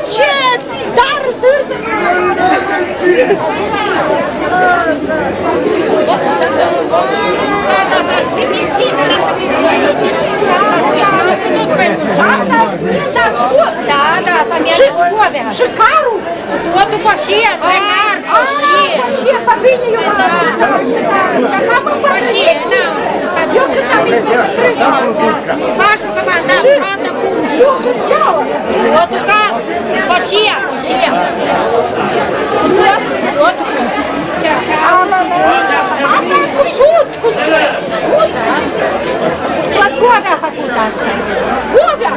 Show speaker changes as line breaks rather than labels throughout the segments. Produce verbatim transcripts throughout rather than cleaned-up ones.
ce dar dârză!
Da, s-a primit cine, să vină aici.
Asta mi-am scurt.
Da, da, asta mi-a Govea.
Și carul?
Totul coșie, pe car, coșie.
Coșie, asta bine, eu mă așa mă
coșie, da.
Eu cât am izbătă trei.
Fașul că v-am dat, fată bună.
Și eu cât ceaua.
Totul ca coșia, coșia. Totul ce așa.
Asta e cu sud, cu scră.
Tot Govea a făcut asta.
Govea?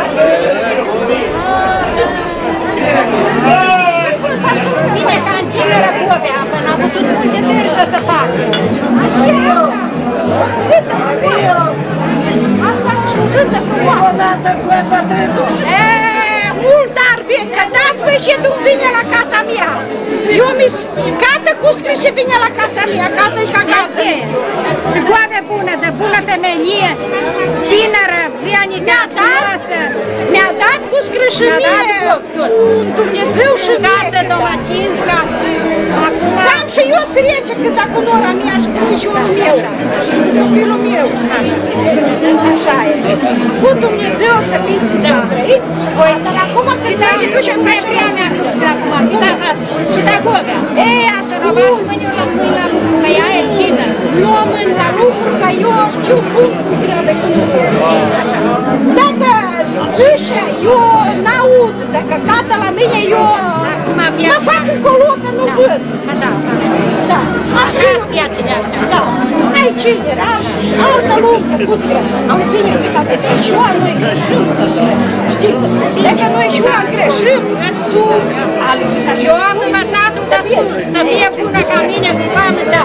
Bine, ca în cineră Govea, până a putut multe târză să facă.
Așa eu. Juță frumoasă. Asta e juță frumoasă. Odată cu bătrânul. Eee, mult dar bine, că dați voi și tu vine la casa mea. Eu mi-s, cată cu scris și vine la casa mea, cată-i ca gazdă.
Și Govea bună, de bună femeie, cineră, vrianică, frumoasă.
Mi-a dat cu scris și mie, un Dumnezeu și mie.
Casă Domacinska, acum...
Am și eu srece cât dacă nora mea și cu fișorul meu, și cu copilul meu. Așa e. Cu Dumnezeu să fiți și să trăiți. Și voi să la acum când ne ducem
pe vremea cu scris acum, cât să asculți, cât a Govea.
Ei,
să nu vă și mâine la mâini la lucru, că ea e țină.
Luăm mâini la lucru, că eu știu bun cum trebuie cu lucru. Dacă zice, eu n-aud, dacă cată la mine, eu mă fac încolo că nu văd.
Da,
așa.
Așa-s viațile așa.
Da. Ai cine, altă lume, cu scră. Am bine cât atât greșoa, noi greșim, cu scră. Știi? Dacă noi și eu greșim, tu aluit așa.
Eu am învățat-o destul, să fie bună ca mine cu oameni, da.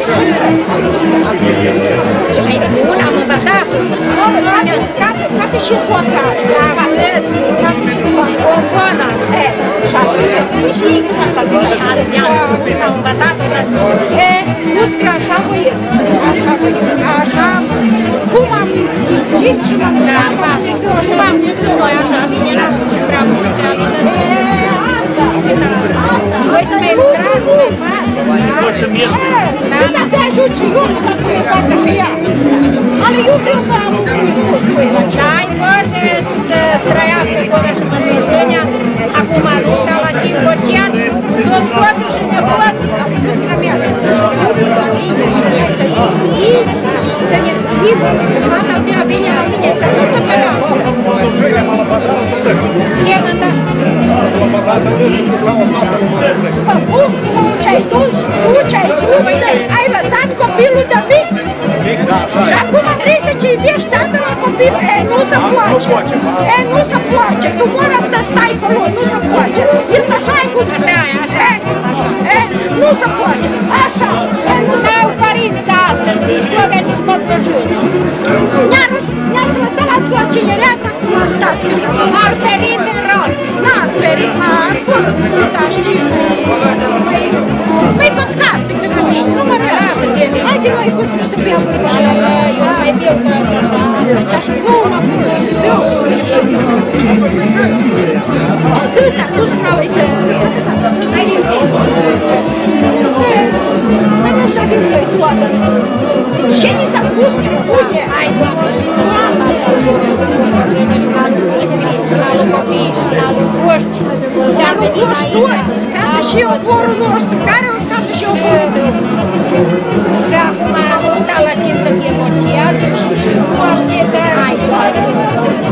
Îi spun, am învățat-o.
Cate și soacra. Cate și soacra.
O bună.
E, și atunci îți spui și ei cât asta să faci.
Asta i-am spus, am învățat-o destul.
E, cu scră, așa voiesc. Așa voiesc. Așa, cum am citit și m-am dat la Dumnezeu, așa la Dumnezeu.
Noi așa, bine, n-am putut prea mult ce am destul.
E, asta. Asta.
Voi să mai lucrați, să mai faceți, da?
Câta să ajut și eu, câta să mai facă și ea. Ale eu vreau să am un cu la ce.
Da, ai Boże să trăiască Govea și Mădrăjenia, acum lupta la Cimpociat, tot potul și nepotul.
Ale cât scrămează, și totul la mine și noi să ne tuim, să ne tuim, că fata zi a venit la mine să nu se ferească.
Ce mă da?
Bun, tu ce-ai dus, tu ce-ai dus, ai lăsat copilul de mic. Și acum trebuie să ce-i viești tată la copil, e, nu se poate. E, nu se poate. Tu mora să stai acolo, nu se poate. Este așa ai fost.
Așa e, așa e.
E, nu se poate. Așa. E, nu se
Sau părinți de astăzi, nici Govea, nici Mădrăjenia.
Ne-ați lăsat la tua cinereață, acum stați când am
Ar perit în rol.
N-ar perit, ar fost, câta știi, mai pățcarte, cred că nu mă rează. Haide noi cu să fie apărătoare.
Eu mai viu ca așa, așa.
Așa, nu mă pune Dumnezeu, câta cu scrală să... Să ne zdravim noi toată. Și ni s-a pus că uite.
Hai, Doamne, și nu am așa. Și la lucruri scrii, și la copii, și la lucroști. Și am venit aici.
Toți, cată și oborul nostru, care o cată și oborul tău.
Și acum am uitat la timp să fie morțiat.
Moște, da.
Hai, Doamne, și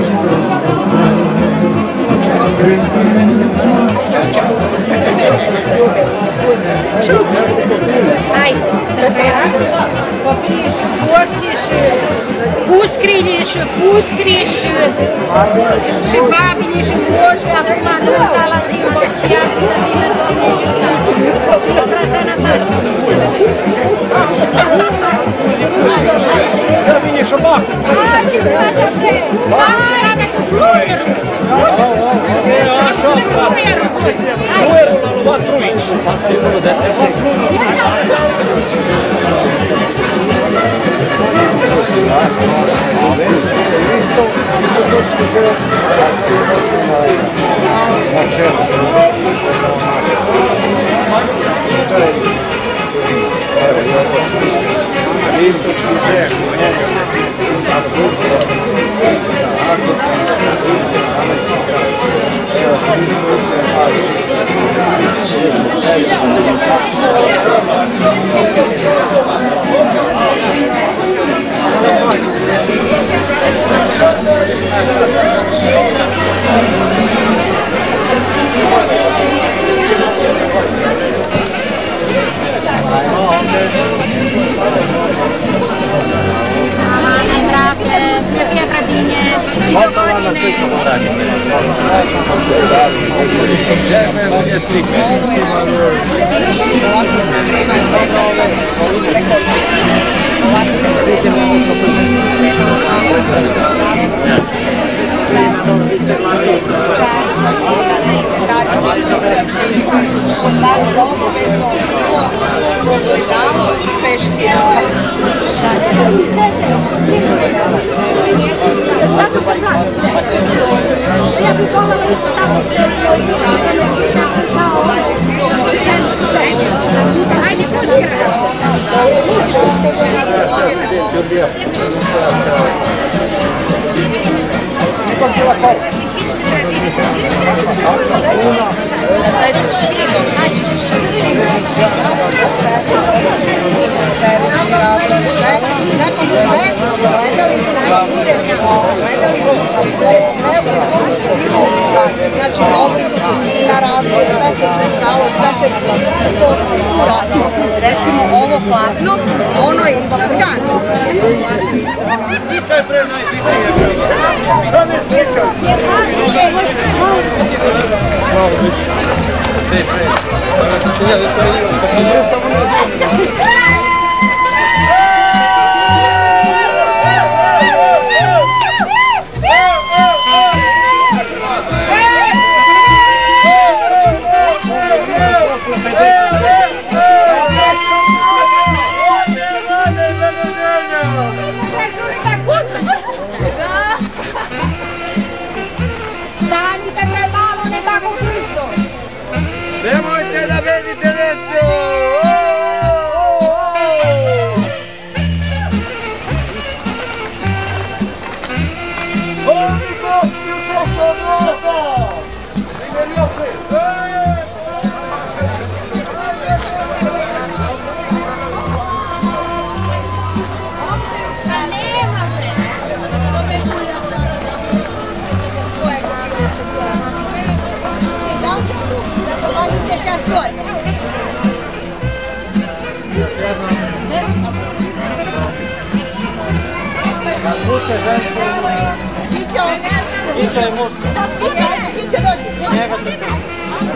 hai,
să trăiască
copiii și coștii și cuscrii și cuscrii și și babili și coșii acum anunța la timp bociat să vină Doamne ajută. Vră sănătate.
Da vine și bacul.
Haide, place spre...
Haide cu fluierul.
E așa, fluierul l-a luat truici. Isto, isto to skupilo. Znači, Žene, ovdje slike.
Ovo je naš ovako se spremaju pekarce, preko ovako se spremaju različice, čaša, detalje, ukrasni, pozadnje obavezno bilo, ogledalo i peške.
Ajde, počkaj!
Znači sve, gledali smo da bude, gledali smo da bude sve u koncu, znači na razvoj, sve se prestalo, sve se to radilo. Recimo ovo platno, ono je izgledano.
I to je pre najbitnije bilo. Da ne slikam. Bravo, već. Pre, pre. Ja, da ste vidjeli. Nemojte da vedite nešto! Oni gosti u šošo vrata! Primjeri opet! Iće je muško. Iće, ajde, iće dođi. Njega se